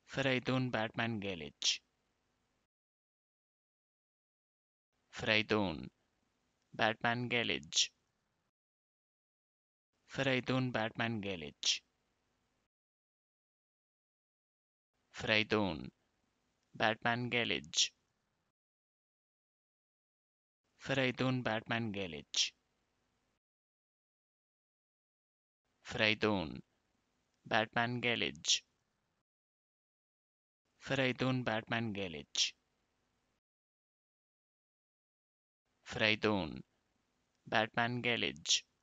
Fereydoon Batmanghelidj. Fereydoon Batmanghelidj. Fereydoon Batmanghelidj. Fereydoon Batmanghelidj. Fereydoon Batmanghelidj. Fereydoon Batmanghelidj. Fereydoon Batmanghelidj. Fereydoon Batmanghelidj.